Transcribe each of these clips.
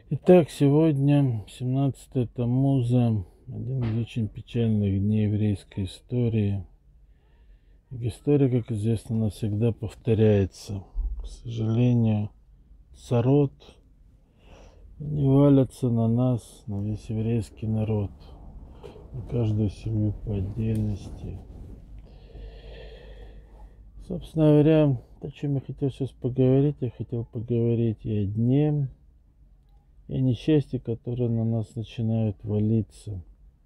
Итак, сегодня 17 Таммуза, один из очень печальных дней еврейской истории. История, как известно, навсегда повторяется. К сожалению, царот не валятся на нас, на весь еврейский народ, на каждую семью по отдельности. Собственно говоря, о чем я хотел сейчас поговорить, я хотел поговорить и о дне, и о несчастье, которые на нас начинают валиться.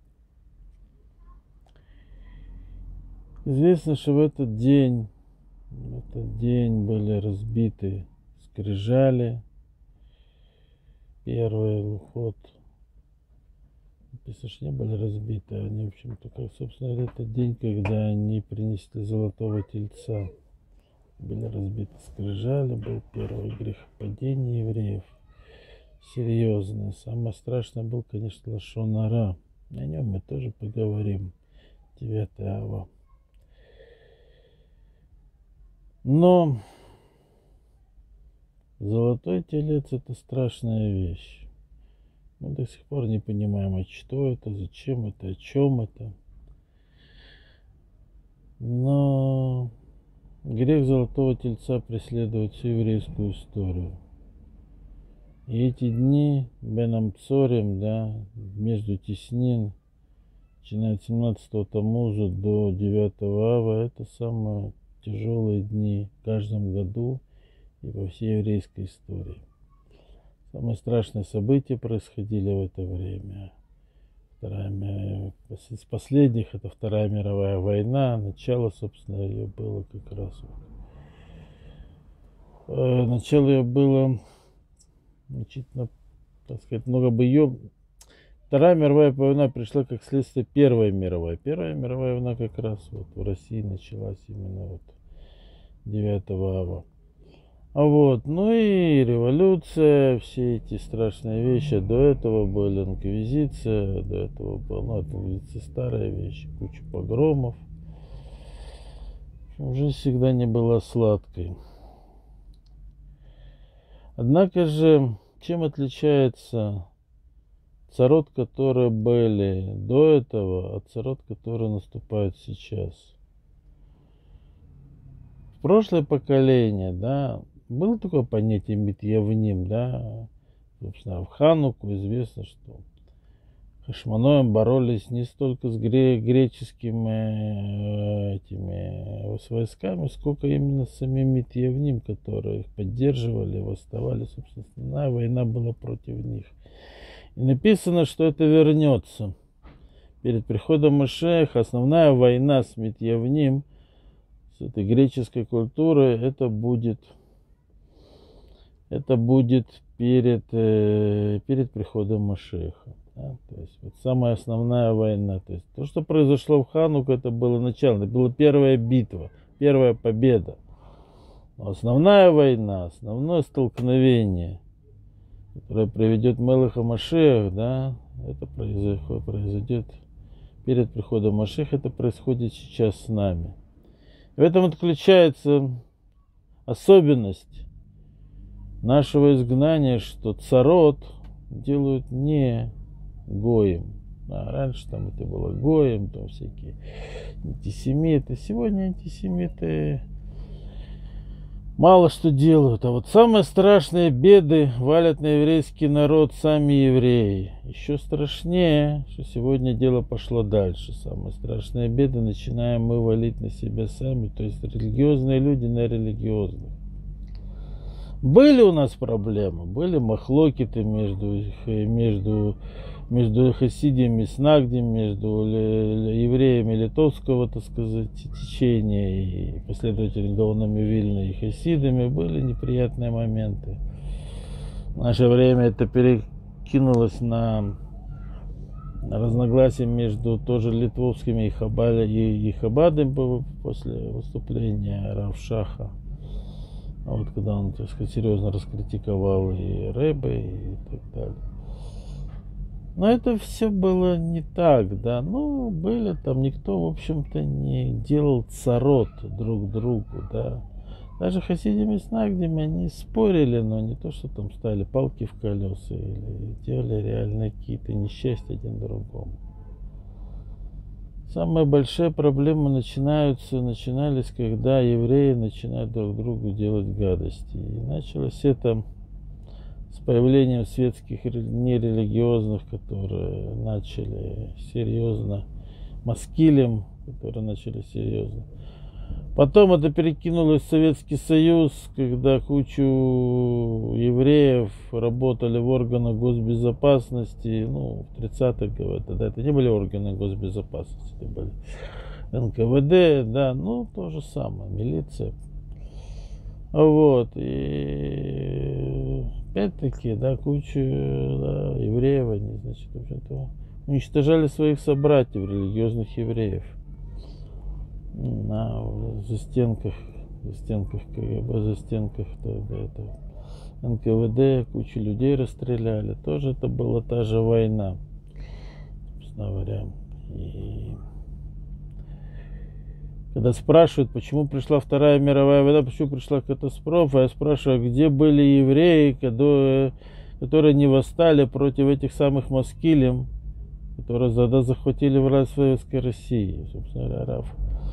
Известно, что в этот день были разбиты скрижали, первый лухот. Написано, что не были разбиты, они, в общем-то, как, собственно, этот день, когда они принесли золотого тельца. Были разбиты скрижали, был первый грехопадение евреев. Серьезное. Самое страшное был, конечно, лашон ара. О нем мы тоже поговорим. 9 ава. Но золотой телец — это страшная вещь. Мы до сих пор не понимаем, а что это, зачем это, о чем это. Но грех золотого тельца преследует всю еврейскую историю. И эти дни Бен Амцорим, да, между теснин, начиная от 17 Таммуза до 9 ава, это самые тяжелые дни в каждом году и во всей еврейской истории. Самые страшные события происходили в это время. Из последних это Вторая мировая война. Начало, собственно, ее было как раз. Начало ее было значительно, так сказать, много бы ее. Вторая мировая война пришла как следствие Первой мировой. Первая мировая война как раз вот в России началась именно вот 9 ава. Ну и революция, все эти страшные вещи. До этого была инквизиция, до этого была, инквизиция старая вещь, куча погромов. Жизнь всегда не была сладкой. Однако же, чем отличается царот, которые были до этого, от царот, которые наступают сейчас? В прошлое поколение, да, было такое понятие митьявним, да, собственно, в Хануку известно, что Хашмоноем боролись не столько с греческими с войсками, сколько именно с самим митьявним, которые их поддерживали, восставали. Собственно, основная война была против них. И написано, что это вернется. Перед приходом Машеха основная война с митьявним, с этой греческой культурой, это будет перед приходом Машеха. Да? То есть вот самая основная война. То есть то, что произошло в Хануку, это было начало, это была первая битва, первая победа. Но основная война, основное столкновение, которое приведет Мелеха Машех, да, это произойдет перед приходом Машеха, это происходит сейчас с нами. В этом заключается особенность нашего изгнания, что царот делают не гоем. Раньше там это было гоем, там всякие антисемиты. Сегодня антисемиты мало что делают. А вот самые страшные беды валят на еврейский народ сами евреи. Еще страшнее, что сегодня дело пошло дальше. Самые страшные беды начинаем мы валить на себя сами. То есть религиозные люди на религиозных. Были у нас проблемы, были махлокиты между хасидиями, снагдем, между евреями литовского, так сказать, течения и последователями Гаонами Вильна и хасидами. Были неприятные моменты. В наше время это перекинулось на разногласия между тоже литовскими и хабадами после выступления Рав Шаха. Когда он, так сказать, серьезно раскритиковал и Рэбе, и так далее. Но это все было не так, да. Были там, никто, в общем-то, не делал царот друг другу, да. Даже хасидим и снагдим, они спорили, но не то, что там ставили палки в колеса или делали реально какие-то несчастья один другому. Самые большие проблемы начинались, когда евреи начинают друг другу делать гадости. И началось это с появлением светских нерелигиозных, которые начали серьезно, маскилем, которые начали серьезно. Потом это перекинулось в Советский Союз, когда кучу евреев работали в органах госбезопасности, ну, в 30-х годах, тогда это не были органы госбезопасности, это были НКВД, да, ну, то же самое, милиция. Вот, и опять-таки, да, куча евреев, они, значит, в общем-то, уничтожали своих собратьев, религиозных евреев. На застенках КГБ, застенках этого НКВД, кучу людей расстреляли. Тоже это была та же война, собственно говоря. И когда спрашивают, почему пришла Вторая мировая война, почему пришла катастрофа, я спрашиваю, где были евреи, которые не восстали против этих самых маскилем, которые тогда захватили власть в Советской России. Собственно говоря,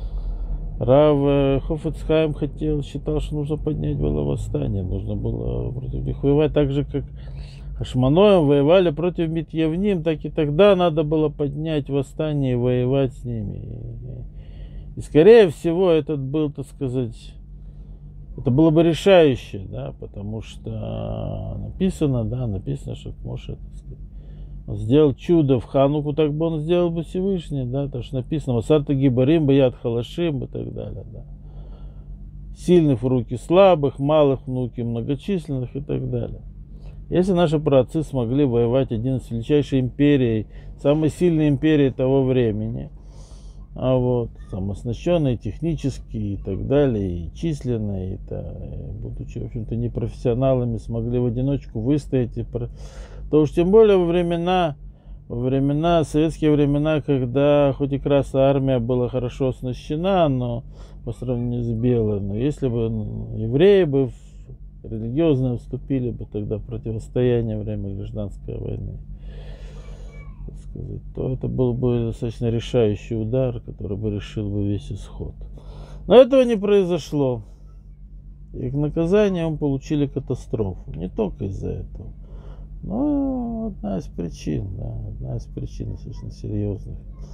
Рав Хофец Хаим считал, что нужно поднять было восстание, нужно было против них воевать, так же как Хашманоем воевали против Митьявним, так и тогда надо было поднять восстание и воевать с ними. И скорее всего, этот был, так сказать, это было бы решающе, да, потому что написано, что Моше, так сказать, он сделал чудо в Хануку, так бы он сделал бы Всевышний, да, потому что написано «Васарта гибарим, баят халашим» и так далее, да. Сильных в руки слабых, малых в руки многочисленных и так далее. Если наши праотцы смогли воевать один с величайшей империей, самой сильной империей того времени, самооснащенные технически и так далее, и численные, будучи, в общем-то, непрофессионалами, смогли в одиночку выстоять, то уж тем более советские времена, когда хоть и Красная Армия была хорошо оснащена, но по сравнению с Белой, но если бы евреи бы религиозно вступили бы тогда в противостояние во время гражданской войны, так сказать, то это был бы достаточно решающий удар, который бы решил бы весь исход. Но этого не произошло. И к наказанию мы получили катастрофу. Не только из-за этого. Но одна из причин достаточно серьезных.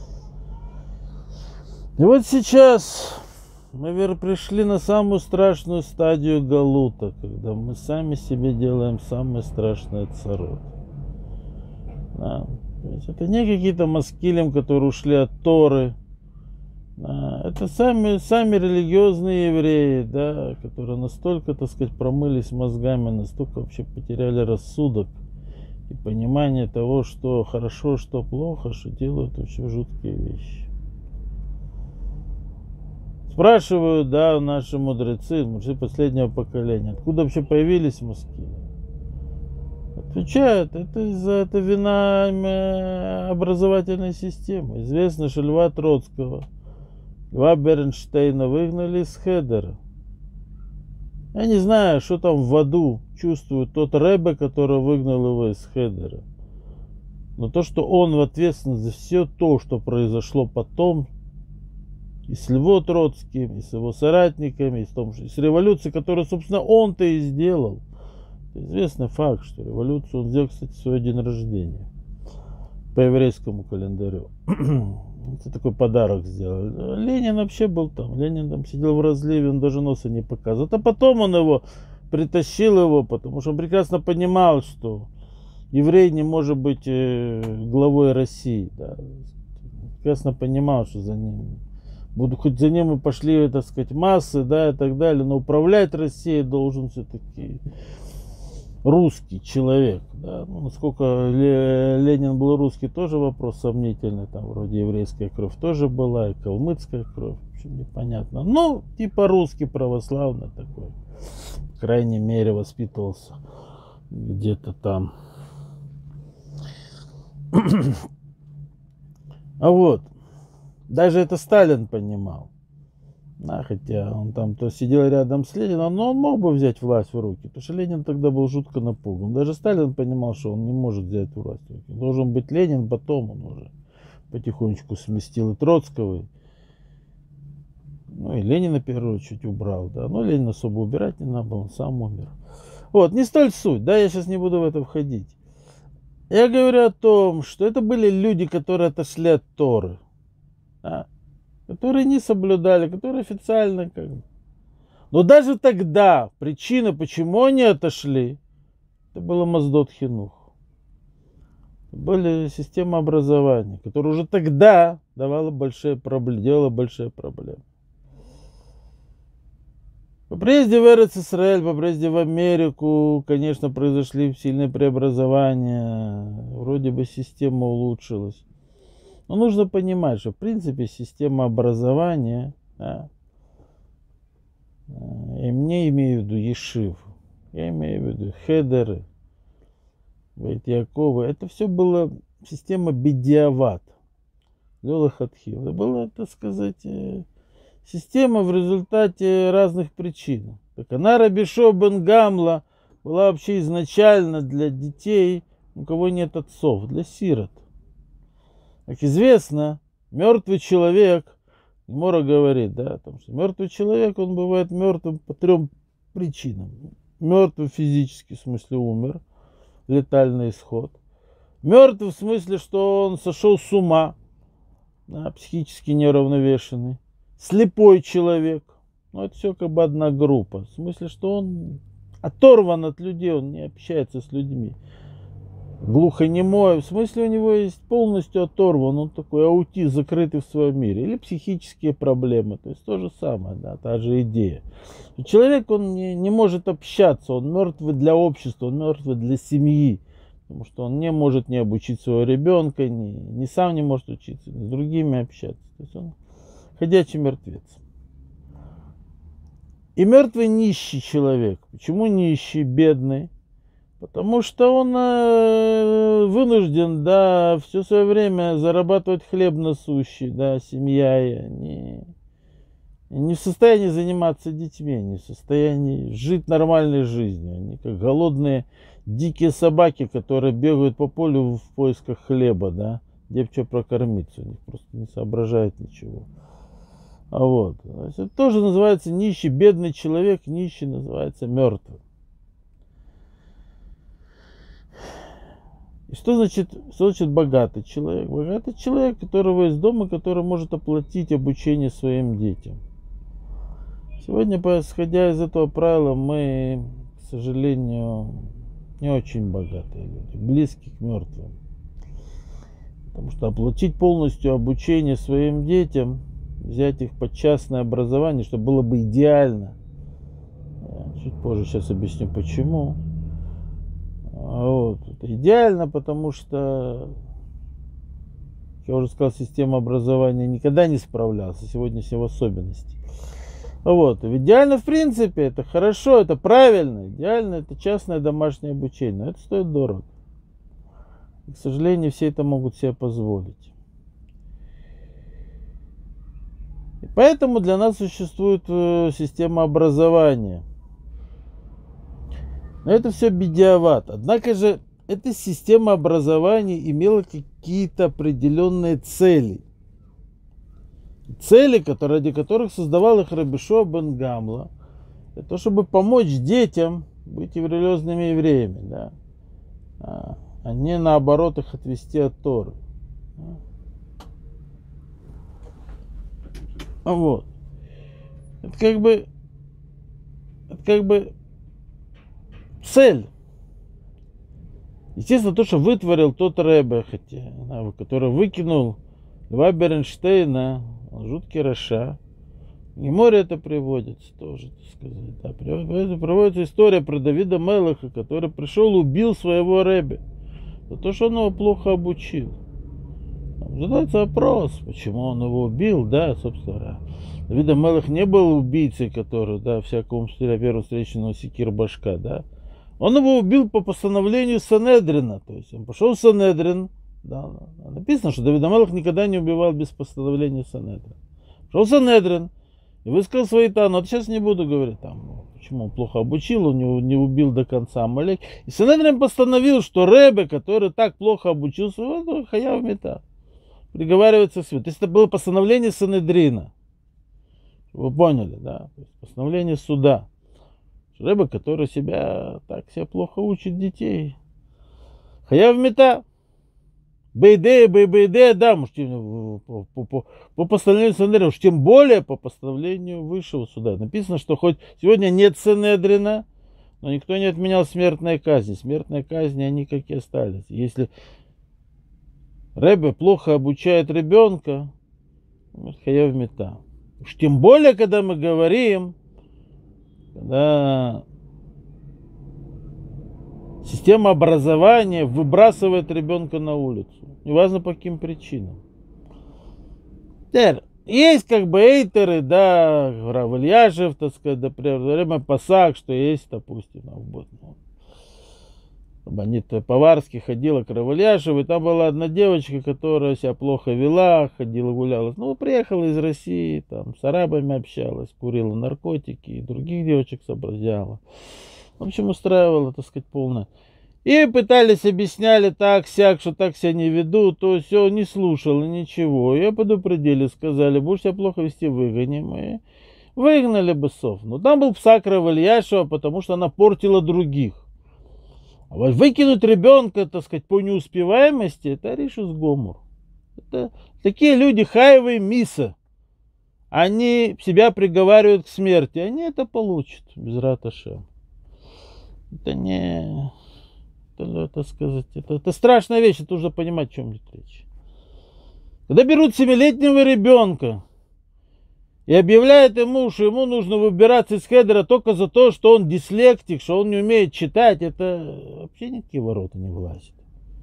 И вот сейчас мы пришли на самую страшную стадию галута, когда мы сами себе делаем самое страшное царот. Да. То есть это не какие-то маскилим, которые ушли от Торы. Да. Это сами религиозные евреи, да, которые настолько, так сказать, промылись мозгами, настолько вообще потеряли рассудок и понимание того, что хорошо, что плохо, что делают вообще жуткие вещи. Спрашивают, да, наши мудрецы последнего поколения, откуда вообще появились маскили? Отвечают, это вина образовательной системы. Известно, что Льва Троцкого, Льва Бернштейна выгнали из Хедера. Я не знаю, что там в аду чувствует тот ребе, который выгнал его из Хедера. Но то, что он ответственен за все то, что произошло потом, и с Львом Троцким, и с его соратниками, и с революцией, которую, собственно, он-то и сделал. Это известный факт, что революцию он сделал, кстати, в свой день рождения. По еврейскому календарю. Это такой подарок сделал. Ленин вообще был там. Ленин там сидел в разливе, он даже носа не показывал. А потом он притащил его, потому что он прекрасно понимал, что еврей не может быть главой России. Да. Прекрасно понимал, что за ним хоть за ним и пошли, так сказать, массы, да, и так далее, но управлять Россией должен все-таки русский человек, да. Ну, насколько Ленин был русский, тоже вопрос сомнительный, там вроде еврейская кровь тоже была, и калмыцкая кровь, в общем, непонятно. Ну, типа русский православный такой, по крайней мере, воспитывался где-то там. А вот, даже это Сталин понимал. Хотя он там то сидел рядом с Лениным, но он мог бы взять власть в руки, потому что Ленин тогда был жутко напуган. Даже Сталин понимал, что он не может взять власть в руки. Должен быть Ленин, потом он уже потихонечку сместил и Троцкого. Ну и Ленина, в первую очередь, убрал, да. Но Ленина особо убирать не надо было, он сам умер. Вот, не столь суть, да, я сейчас не буду в это входить. Я говорю о том, что это были люди, которые отошли от Торы, да, которые не соблюдали, которые официально как бы. Но даже тогда причина, почему они отошли, это было Моздот Хинух. Это были система образования, которая уже тогда давала большие проблемы, делала большие проблемы. По приезде в Эрец-Исраэль, по приезде в Америку, конечно, произошли сильные преобразования. Вроде бы система улучшилась. Но нужно понимать, что в принципе система образования, да, я не имею в виду ешив, я имею в виду хедеры, Бейт-Яковы, это все была система бедиават, лёлахатхил. Это была, так сказать, система в результате разных причин. Так она Раби Йошуа бен Гамла была вообще изначально для детей, у кого нет отцов, для сирот. Как известно, мертвый человек, Гемара говорит, да, там, что мертвый человек, он бывает мертвым по 3 причинам. Мертвый физически, в смысле умер, летальный исход. Мертвый в смысле, что он сошел с ума, да, психически неуравновешенный. Слепой человек, ну это все как бы одна группа. В смысле, что он оторван от людей, он не общается с людьми. Глухонемой, в смысле у него есть полностью оторван, он такой аутист, закрытый в своем мире. Или психические проблемы, то есть то же самое, да, та же идея. Человек, он не может общаться, он мертвый для общества, он мертвый для семьи. Потому что он не может не обучить своего ребенка, ни сам не может учиться, ни с другими общаться. То есть он ходячий мертвец. И мертвый нищий человек. Почему нищий, бедный? Потому что он вынужден, да, все свое время зарабатывать хлеб насущий, да, семья не в состоянии заниматься детьми, не в состоянии жить нормальной жизнью. Они как голодные дикие собаки, которые бегают по полю в поисках хлеба, да, где бы что прокормиться, у них просто не соображают ничего. Вот. Это тоже называется нищий, бедный человек, нищий называется мертвым. И что значит богатый человек? Богатый человек, у которого есть дом, и который может оплатить обучение своим детям. Сегодня, исходя из этого правила, мы, к сожалению, не очень богатые люди, близкие к мертвым. Потому что оплатить полностью обучение своим детям, взять их под частное образование, что было бы идеально. Я чуть позже сейчас объясню почему. Вот. Это идеально, потому что, как я уже сказал, система образования никогда не справлялась, сегодня все в особенности. Вот. И идеально, в принципе, это хорошо, это правильно. Идеально это частное домашнее обучение. Но это стоит дорого. И, к сожалению, все это могут себе позволить. И поэтому для нас существует система образования. Но это все бедиават. Однако же эта система образования имела какие-то определенные цели. Цели, ради которых создавал их Раби Йошуа бен Гамла, для того, чтобы помочь детям быть религиозными евреями, да? А не наоборот их отвести от Торы. Вот. Это как бы цель. Естественно, то, что вытворил тот Ребе, который выкинул Льва Бернштейна, он жуткий раша. И море это приводится тоже, так сказать. Да, приводится история про Давида Мелеха, который пришел и убил своего Ребе за то, что он его плохо обучил. Задается вопрос, почему он его убил, да, собственно. Давид Мелех не был убийцей, который, да, всякому первому встреченного секир башка, да. Он его убил по постановлению Санедрина, то есть он пошел в Санедрин, да, написано, что Давид Мелех никогда не убивал без постановления Санедрина. Пошел в Санедрин, И высказал свои тану. Вот сейчас не буду говорить, там, почему он плохо обучил, он не убил до конца Амалек. И Санедрин постановил, что Ребе, который так плохо обучился, вот, хаяв мита, приговаривается к смерти. То есть это было постановление Санедрина. Вы поняли, да? То есть постановление суда. Ребе, который себя плохо учит детей. Хаяв мита. Бейде, да, по постановлению Санедрина, уж тем более по постановлению высшего суда. Написано, что хоть сегодня нет Санедрина, но никто не отменял смертной казни. Смертные казни, они какие остались. Если Ребе плохо обучает ребенка, хаяв мита. Уж тем более, когда мы говорим, когда система образования выбрасывает ребенка на улицу. Неважно по каким причинам. Теперь, есть как бы эйтеры, да, Рав Ильяшев, так сказать, например, Рема Пасак, что есть, допустим, Бонита Поварский ходила к Рав Ильяшеву, и там была одна девочка, которая себя плохо вела, ходила, гуляла. Ну, приехала из России, там, с арабами общалась, курила наркотики, и других девочек сообразяла. В общем, устраивала, так сказать, полное. И пытались, объясняли так-сяк, что так себя не ведут, то все, не слушала ничего. Ее предупредили, сказали, будешь себя плохо вести, выгоним. И выгнали бы сов. Но там был псак Рав Ильяшева, потому что она портила других. А вот выкинуть ребенка, так сказать, по неуспеваемости, это Ришус Гомур. Это такие люди хаевые миса. Они себя приговаривают к смерти. Они это получат, без раташем. Это не... Это страшная вещь, это нужно понимать, о чем идет речь. Когда берут 7-летнего ребенка и объявляют ему, что ему нужно выбираться из хедера только за то, что он дислектик, что он не умеет читать, это вообще никакие ворота не влазят.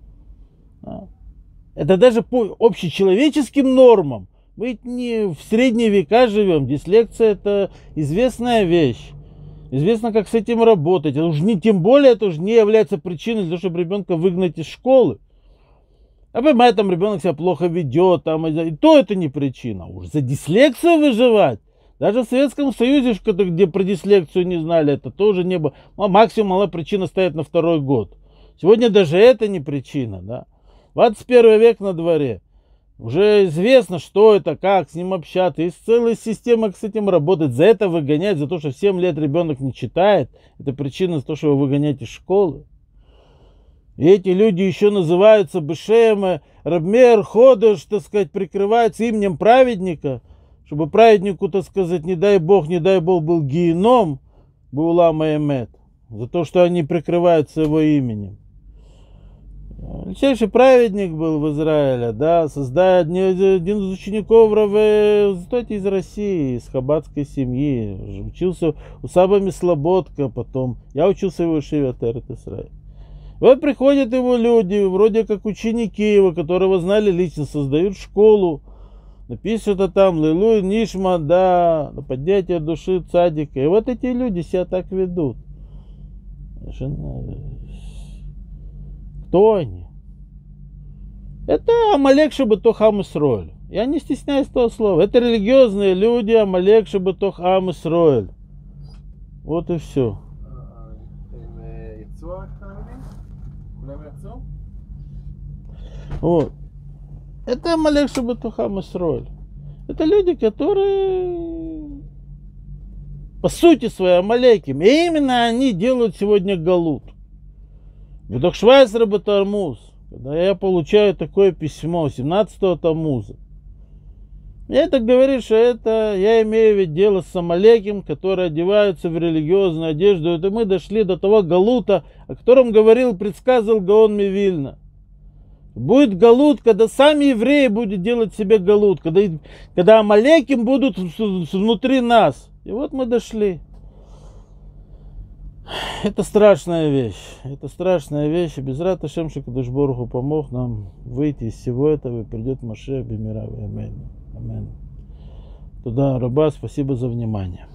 Это даже по общечеловеческим нормам. Мы ведь не в средние века живем, дислекция это известная вещь. Известно, как с этим работать. Это уже тем более это уже не является причиной для того, чтобы ребенка выгнать из школы. А понимаете, там ребенок себя плохо ведет, там, и то это не причина. Уж за дислексию выживать. Даже в Советском Союзе, где про дислексию не знали, это тоже не было. Максимум мала причина стоит на 2-й год. Сегодня даже это не причина. Да? 21 век на дворе. Уже известно, что это, как с ним общаться. Есть целая система, как с этим работать. За это выгонять, за то, что в 7 лет ребенок не читает. Это причина за то, что его выгонять из школы. И эти люди еще называются Бешемы, Рабмер, Ходыш, так сказать, прикрываются именем праведника. Чтобы праведнику, так сказать, не дай бог, был геном, Баулама Эмет. За то, что они прикрываются его именем. Величайший праведник был в Израиле, да, создает один из учеников кстати, из России, из хаббатской семьи, учился у Сабами Слободка, потом я учился в его Ешиве Атерет Исраэль. Вот приходят его люди, вроде как ученики его, которого знали лично, создают школу, напишут там Лилуй Нишма, да, на поднятие души цадика, и вот эти люди себя так ведут. Кто они? Это Амалек Шебетох Ам Исроэль. Я не стесняюсь этого слова. Это религиозные люди, Амалек Шебетох Ам Исроэль. Вот и все. Вот. Это Амалек Шебетох Ам Исроэль. Это люди, которые по сути своей Амалеки. И именно они делают сегодня галут. Бедох Швайцер Батармуз, когда я получаю такое письмо 17-го Тамуза, это говорит, что это я имею в виду дело с Амалеким, которые одеваются в религиозную одежду. Это мы дошли до того галута, о котором предсказывал Гаон Мивильна. Будет галут, когда сами евреи будут делать себе галут, когда Амалеким будут внутри нас. И вот мы дошли. Это страшная вещь. Это страшная вещь. И без рата Шем Шекадош Боруху помог нам выйти из всего этого. И придет Машех Бимира. Амин. Амин. Туда, Раба, спасибо за внимание.